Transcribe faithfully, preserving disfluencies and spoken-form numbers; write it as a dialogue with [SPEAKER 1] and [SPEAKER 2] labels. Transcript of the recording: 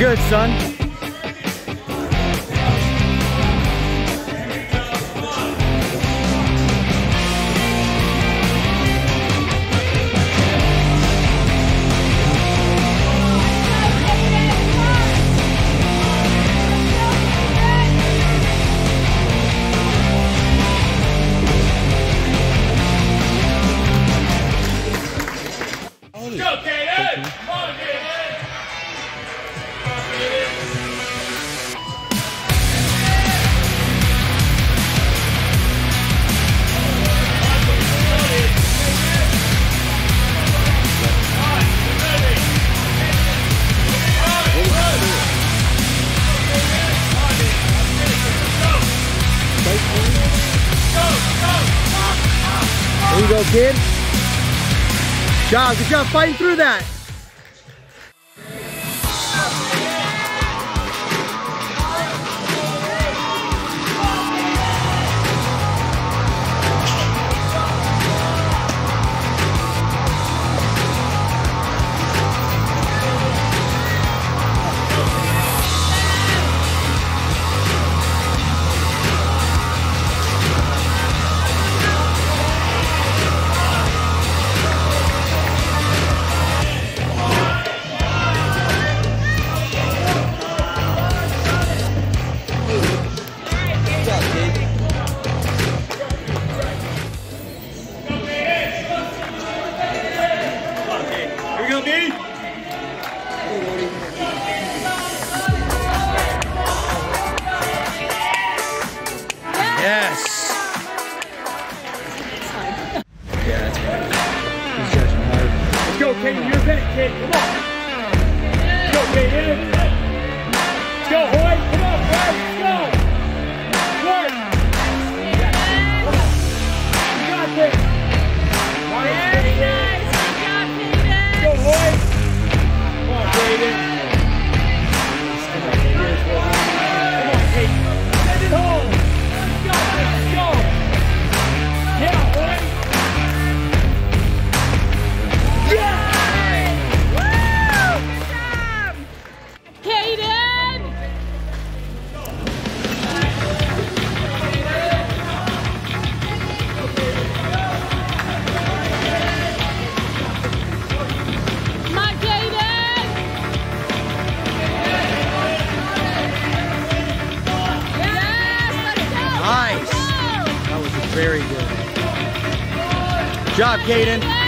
[SPEAKER 1] Good, son. There you go, kid. Good job, good job fighting through that. Yes. Yeah, that's right. He's judging hard. Let's go, Kaden. You're it, kid. Come on. Let's go, Kaden. Let's go, Hoy. Come on, guys. Let's go. Work. You got this.
[SPEAKER 2] Very nice. Good job, Kaden.
[SPEAKER 1] Let's go, Hoy. Come on, Kaden. Come on, Kaden. Send it home. Very good. Good job, Kaden.